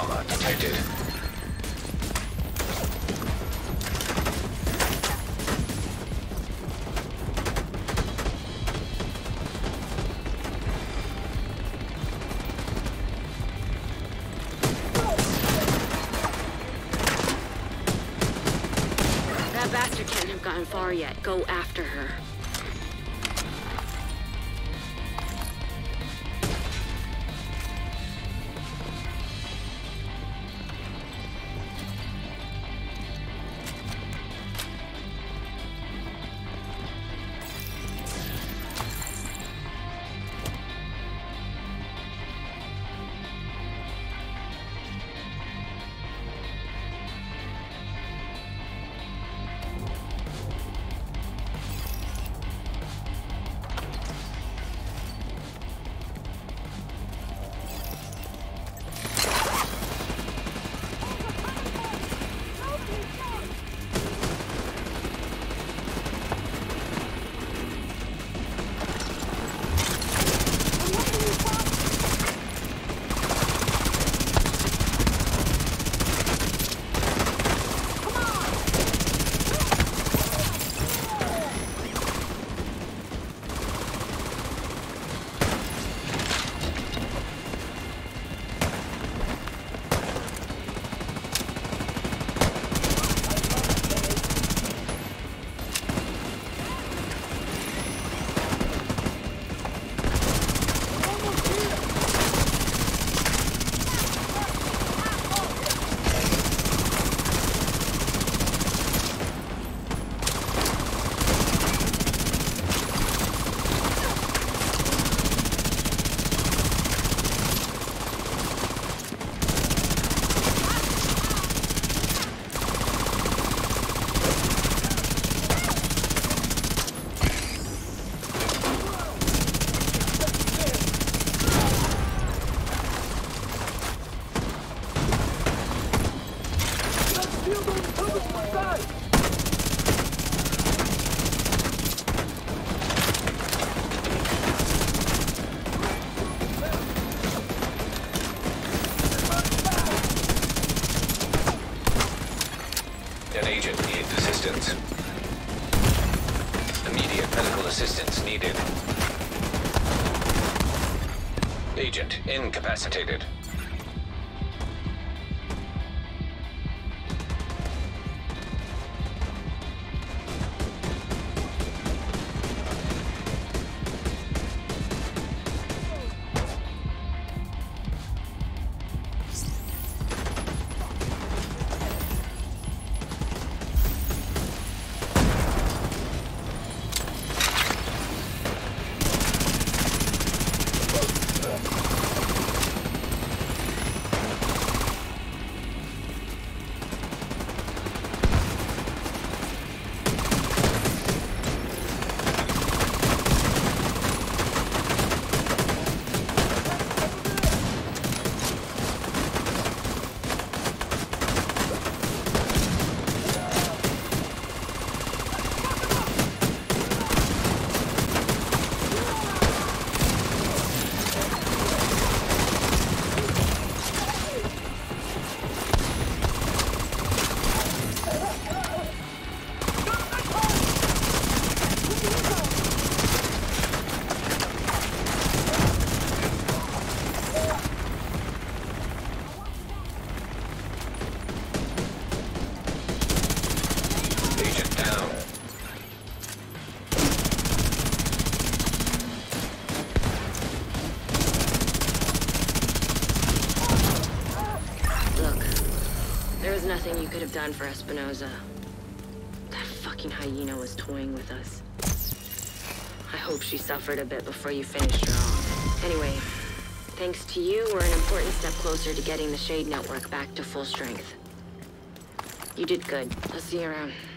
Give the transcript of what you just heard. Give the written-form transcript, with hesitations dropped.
trauma detected. That bastard can't have gotten far yet. Go after her. An agent needs assistance. Immediate medical assistance needed. Agent incapacitated. Agent down. Look, there was nothing you could have done for Espinosa. That fucking hyena was toying with us. I hope she suffered a bit before you finished her off. Anyway, thanks to you, we're an important step closer to getting the Shade Network back to full strength. You did good. I'll see you around.